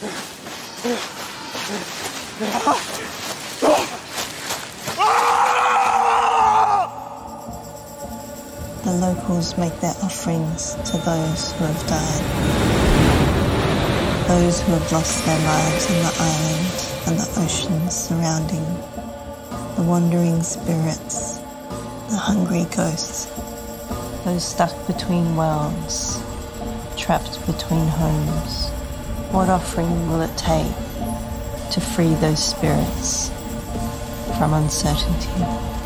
The locals make their offerings to those who have died, those who have lost their lives on the island and the oceans surrounding, the wandering spirits, the hungry ghosts, those stuck between worlds, trapped between homes. What offering will it take to free those spirits from uncertainty?